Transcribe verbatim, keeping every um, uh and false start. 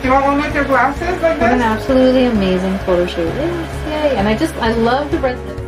you want one with your glasses like What an this? absolutely amazing photo shoot. Yes, yay. And I just, I love the red lipstick.